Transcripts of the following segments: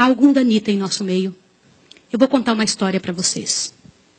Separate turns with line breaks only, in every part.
há algum danita em nosso meio. Eu vou contar uma história para vocês.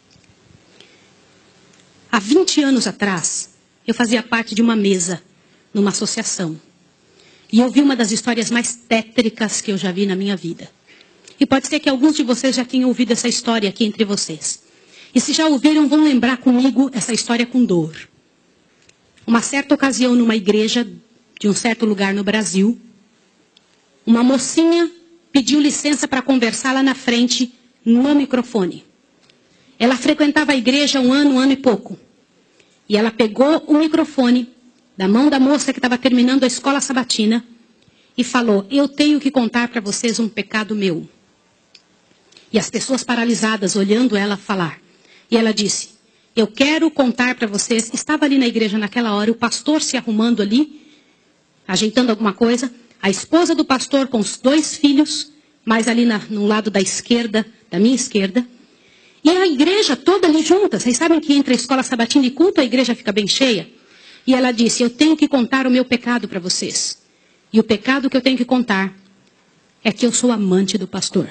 Há 20 anos atrás, eu fazia parte de uma mesa numa associação. E eu vi uma das histórias mais tétricas que eu já vi na minha vida. E pode ser que alguns de vocês já tenham ouvido essa história aqui entre vocês. E se já ouviram, vão lembrar comigo essa história com dor. Uma certa ocasião, numa igreja de um certo lugar no Brasil, uma mocinha pediu licença para conversar lá na frente, no microfone. Ela frequentava a igreja um ano e pouco. E ela pegou o microfone da mão da moça que estava terminando a escola sabatina e falou: eu tenho que contar para vocês um pecado meu. E as pessoas paralisadas olhando ela falar. E ela disse: eu quero contar para vocês. Estava ali na igreja naquela hora, o pastor se arrumando ali, ajeitando alguma coisa. A esposa do pastor com os 2 filhos, mais ali no lado da esquerda, da minha esquerda. E a igreja toda ali junta. Vocês sabem que entre a escola sabatina e culto a igreja fica bem cheia? E ela disse: eu tenho que contar o meu pecado para vocês. E o pecado que eu tenho que contar é que eu sou amante do pastor.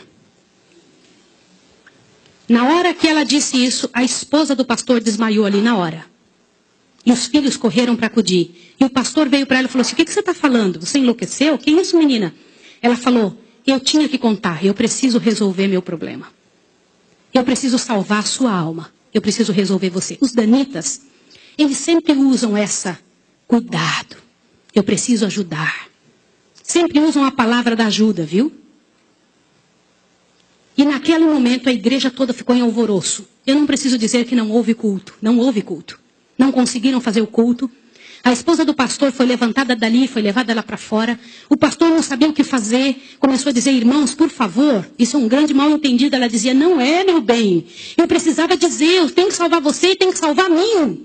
Na hora que ela disse isso, a esposa do pastor desmaiou ali na hora. E os filhos correram para acudir. E o pastor veio para ela e falou assim: o que você está falando? Você enlouqueceu? Que isso, menina? Ela falou: eu tinha que contar, eu preciso resolver meu problema. Eu preciso salvar a sua alma. Eu preciso resolver você. Os danitas, eles sempre usam essa cuidado. Eu preciso ajudar. Sempre usam a palavra da ajuda, viu? E naquele momento a igreja toda ficou em alvoroço. Eu não preciso dizer que não houve culto. Não houve culto. Não conseguiram fazer o culto. A esposa do pastor foi levantada dali, foi levada lá para fora. O pastor não sabia o que fazer. Começou a dizer: irmãos, por favor, isso é um grande mal entendido. Ela dizia: não é, meu bem. Eu precisava dizer, eu tenho que salvar você e tenho que salvar mim.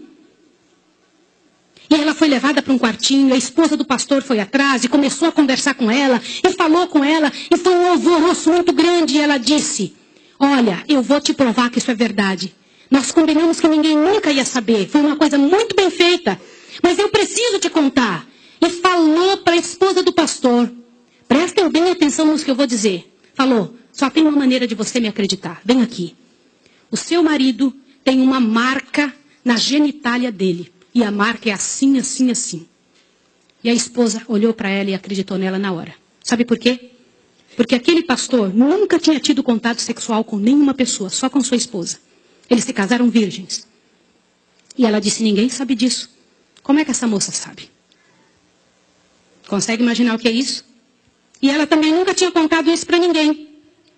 E ela foi levada para um quartinho, a esposa do pastor foi atrás e começou a conversar com ela, e falou com ela, e foi um alvoroço muito grande. E ela disse: olha, eu vou te provar que isso é verdade. Nós combinamos que ninguém nunca ia saber. Foi uma coisa muito bem feita. Mas eu preciso te contar. E falou para a esposa do pastor. Prestem bem atenção no que eu vou dizer. Falou: só tem uma maneira de você me acreditar. Vem aqui. O seu marido tem uma marca na genitália dele. E a marca é assim, assim, assim. E a esposa olhou para ela e acreditou nela na hora. Sabe por quê? Porque aquele pastor nunca tinha tido contato sexual com nenhuma pessoa, só com sua esposa. Eles se casaram virgens. E ela disse: ninguém sabe disso. Como é que essa moça sabe? Consegue imaginar o que é isso? E ela também nunca tinha contado isso para ninguém.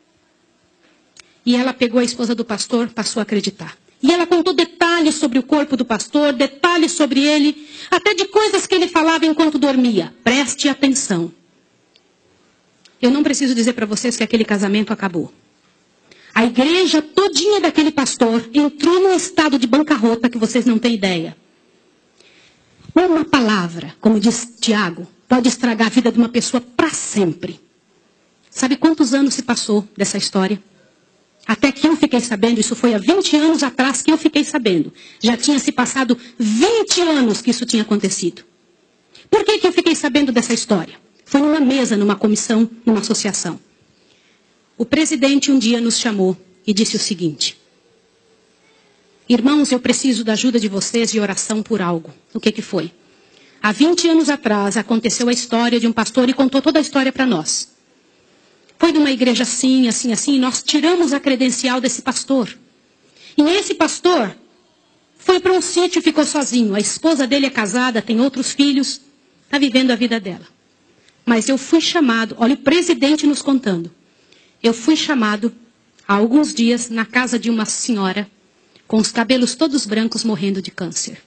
E ela pegou a esposa do pastor, passou a acreditar. E ela contou detalhes sobre o corpo do pastor, detalhes sobre ele, até de coisas que ele falava enquanto dormia. Preste atenção. Eu não preciso dizer para vocês que aquele casamento acabou. A igreja todinha daquele pastor entrou num estado de bancarrota que vocês não têm ideia. Uma palavra, como diz Tiago, pode estragar a vida de uma pessoa para sempre. Sabe quantos anos se passou dessa história? Até que eu fiquei sabendo, isso foi há 20 anos atrás que eu fiquei sabendo. Já tinha se passado 20 anos que isso tinha acontecido. Por que eu fiquei sabendo dessa história? Foi numa mesa, numa comissão, numa associação. O presidente um dia nos chamou e disse o seguinte: irmãos, eu preciso da ajuda de vocês de oração por algo. O que foi? Há 20 anos atrás aconteceu a história de um pastor e contou toda a história para nós. Foi numa igreja assim, assim, assim, e nós tiramos a credencial desse pastor. E esse pastor foi para um sítio e ficou sozinho. A esposa dele é casada, tem outros filhos, está vivendo a vida dela. Mas eu fui chamado, olha o presidente nos contando. Eu fui chamado há alguns dias na casa de uma senhora com os cabelos todos brancos morrendo de câncer.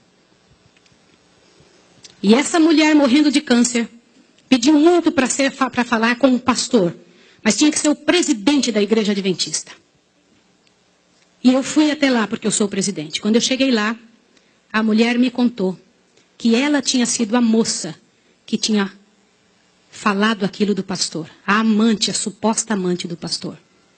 E essa mulher morrendo de câncer pediu muito para falar com o pastor. Mas tinha que ser o presidente da igreja adventista. E eu fui até lá porque eu sou o presidente. Quando eu cheguei lá, a mulher me contou que ela tinha sido a moça que tinha falado aquilo do pastor. A amante, a suposta amante do pastor.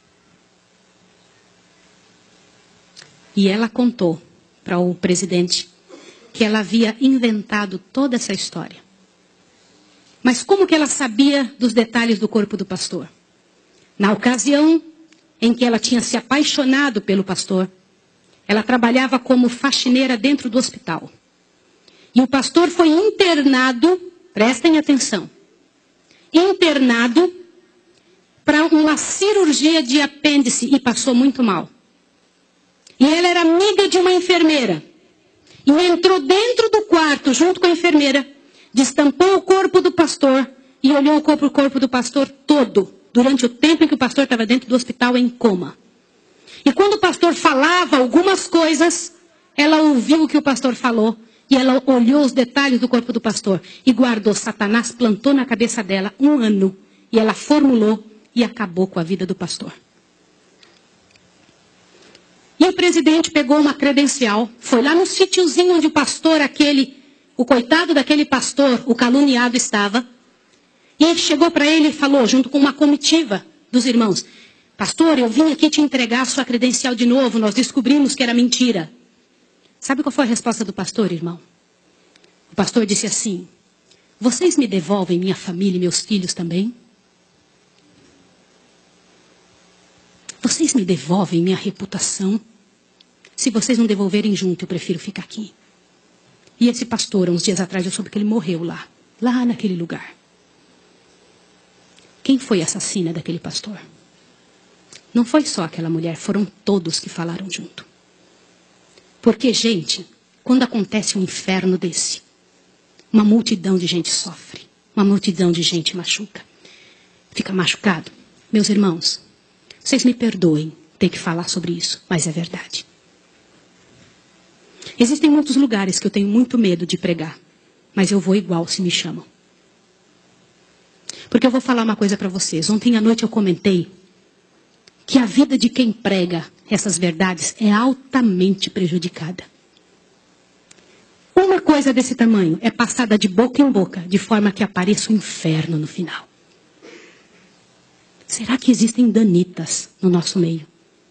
E ela contou para o presidente que ela havia inventado toda essa história. Mas como que ela sabia dos detalhes do corpo do pastor? Na ocasião em que ela tinha se apaixonado pelo pastor, ela trabalhava como faxineira dentro do hospital. E o pastor foi internado, prestem atenção, internado para uma cirurgia de apêndice e passou muito mal. E ela era amiga de uma enfermeira. E entrou dentro do quarto junto com a enfermeira, destampou o corpo do pastor e olhou o corpo do pastor todo, durante o tempo em que o pastor estava dentro do hospital em coma. E quando o pastor falava algumas coisas, ela ouviu o que o pastor falou e ela olhou os detalhes do corpo do pastor e guardou. Satanás plantou na cabeça dela 1 ano e ela formulou e acabou com a vida do pastor. E o presidente pegou uma credencial, foi lá no sítiozinho onde o pastor o coitado daquele pastor, o caluniado estava, e chegou para ele e falou, junto com uma comitiva dos irmãos, pastor, eu vim aqui te entregar a sua credencial de novo, nós descobrimos que era mentira. Sabe qual foi a resposta do pastor, irmão? O pastor disse assim, vocês me devolvem minha família e meus filhos também? Vocês me devolvem minha reputação? Se vocês não devolverem junto, eu prefiro ficar aqui. E esse pastor, uns dias atrás, eu soube que ele morreu lá naquele lugar. Quem foi a assassina daquele pastor? Não foi só aquela mulher, foram todos que falaram junto. Porque, gente, quando acontece um inferno desse, uma multidão de gente sofre, uma multidão de gente machuca. Fica machucado. Meus irmãos, vocês me perdoem ter que falar sobre isso, mas é verdade. Existem muitos lugares que eu tenho muito medo de pregar, mas eu vou igual se me chamam. Porque eu vou falar uma coisa para vocês. Ontem à noite eu comentei que a vida de quem prega essas verdades é altamente prejudicada. Uma coisa desse tamanho é passada de boca em boca, de forma que apareça o inferno no final. Será que existem danitas no nosso meio?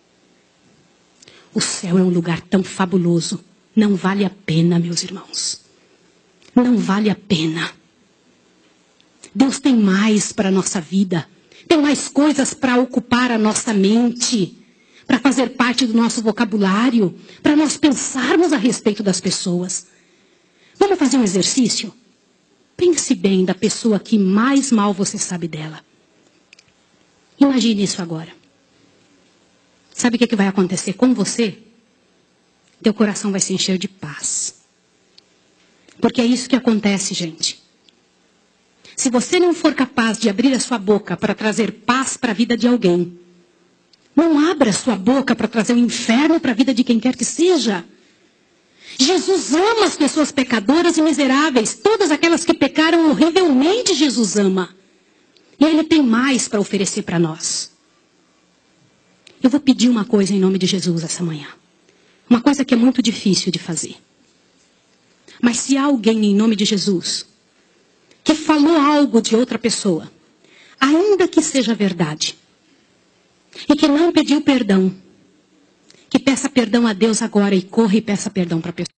O céu é um lugar tão fabuloso. Não vale a pena, meus irmãos. Não vale a pena. Deus tem mais para a nossa vida. Tem mais coisas para ocupar a nossa mente. Para fazer parte do nosso vocabulário. Para nós pensarmos a respeito das pessoas. Vamos fazer um exercício? Pense bem da pessoa que mais mal você sabe dela. Imagine isso agora. Sabe o que vai acontecer com você? Teu coração vai se encher de paz. Porque é isso que acontece, gente. Se você não for capaz de abrir a sua boca para trazer paz para a vida de alguém, não abra a sua boca para trazer o inferno para a vida de quem quer que seja. Jesus ama as pessoas pecadoras e miseráveis. Todas aquelas que pecaram horrivelmente, Jesus ama. E Ele tem mais para oferecer para nós. Eu vou pedir uma coisa em nome de Jesus essa manhã. Uma coisa que é muito difícil de fazer. Mas se há alguém em nome de Jesus que falou algo de outra pessoa, ainda que seja verdade, e que não pediu perdão, que peça perdão a Deus agora e corra e peça perdão para a pessoa.